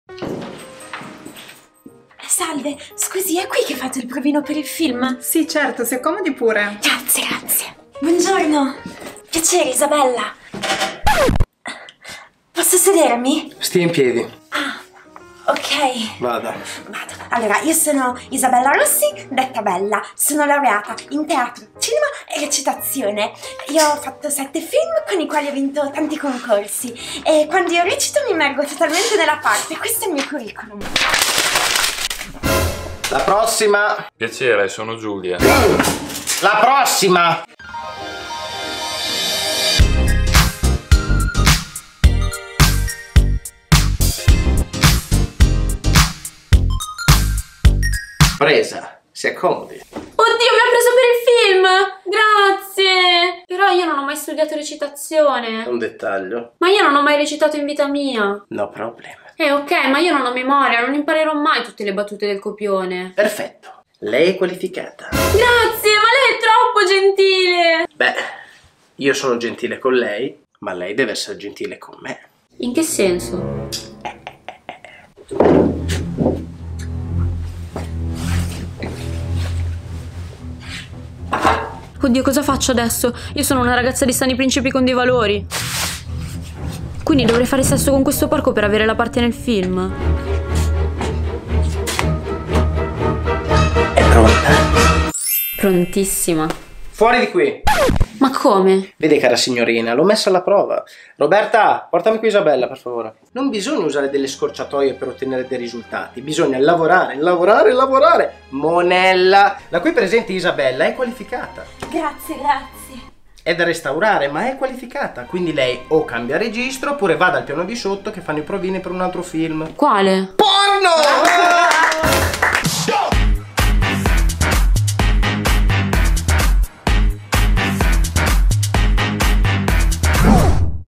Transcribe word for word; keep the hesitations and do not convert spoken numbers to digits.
Salve, scusi, è qui che fate il provino per il film? Sì, certo, si accomodi pure. Grazie, grazie. Buongiorno. Piacere, Isabella. Posso sedermi? Stia in piedi. Ah, ok. Vada. Vado. Allora, io sono Isabella Rossi, detta Bella. Sono laureata in teatro, cinema e recitazione. Io ho fatto sette film con i quali ho vinto tanti concorsi. E quando io recito mi immergo totalmente nella parte. Questo è il mio curriculum. La prossima. Piacere, sono Giulia. La prossima. Presa, si accomodi. Oddio, mi ha preso per il film! Grazie! Però io non ho mai studiato recitazione. Un dettaglio. Ma io non ho mai recitato in vita mia. No problem. Eh, ok, ma io non ho memoria, non imparerò mai tutte le battute del copione. Perfetto. Lei è qualificata. Grazie, ma lei è troppo gentile! Beh, io sono gentile con lei, ma lei deve essere gentile con me. In che senso? Oddio, cosa faccio adesso? Io sono una ragazza di sani principi con dei valori. Quindi dovrei fare sesso con questo porco per avere la parte nel film. È pronta? Prontissima. Fuori di qui. Ma come? Vede, cara signorina, l'ho messa alla prova. Roberta, portami qui Isabella, per favore. Non bisogna usare delle scorciatoie per ottenere dei risultati. Bisogna lavorare, lavorare, lavorare. Monella. La qui presente Isabella è qualificata. Grazie, grazie. È da restaurare, ma è qualificata. Quindi lei o cambia registro oppure va dal piano di sotto che fanno i provini per un altro film. Quale? Porno!